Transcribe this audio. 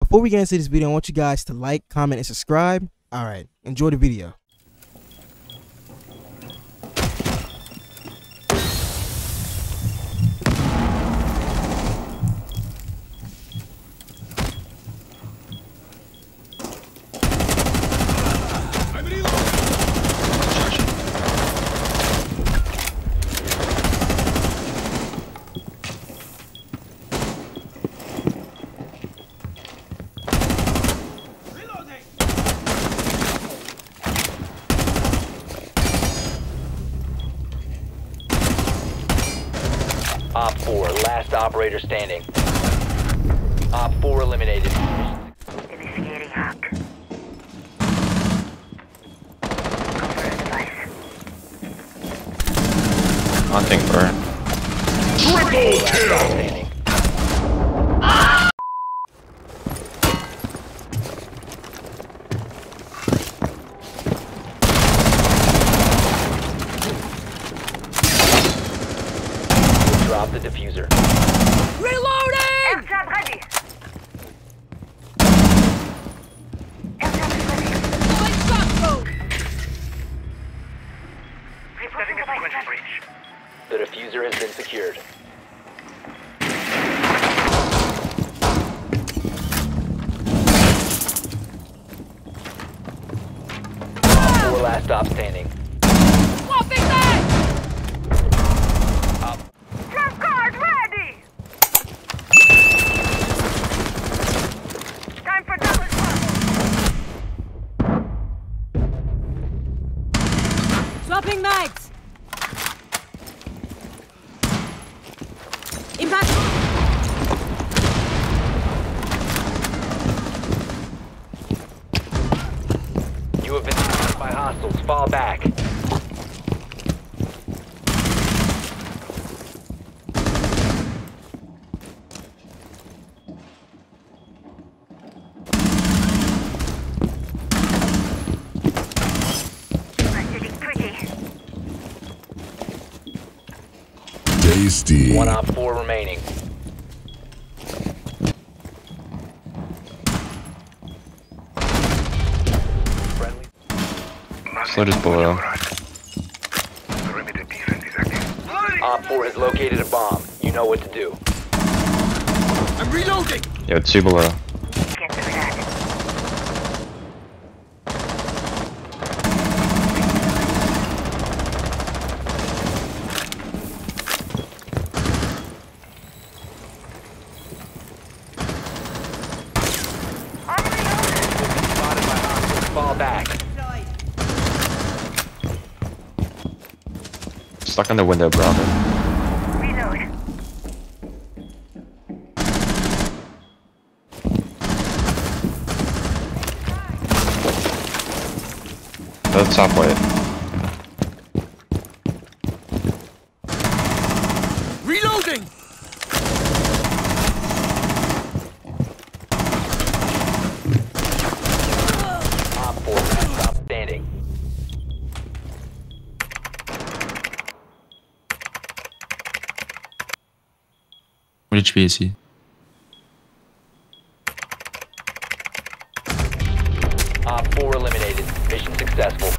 before we get into this video, I want you guys to like, comment, and subscribe. Alright, enjoy the video. Op 4, last operator standing. Op 4 eliminated. Initiating hack. Cover device. Hunting burn. Triple kill! Drop the diffuser. Reloading! Airdrop ready. Airdrop is ready. Deploying shock mode. Reporting a sequence breach. The diffuser has been secured. Op 4 last stop standing. Swapping that! Trap card ready! Time for double swap. Swapping mags! Impact! You have been secured by hostiles. Fall back. Tasty. One Op 4 remaining. Friendly. Slit is below. Op 4 has located a bomb. You know what to do. I'm reloading! Yo, 2 below. Get through that. Spotted by hostiles. Fall back. Stuck on the window, Bravo. Reload. That's top white. Reloading! Op 4 last stop standing. What HP is he? Op 4 eliminated. Mission successful.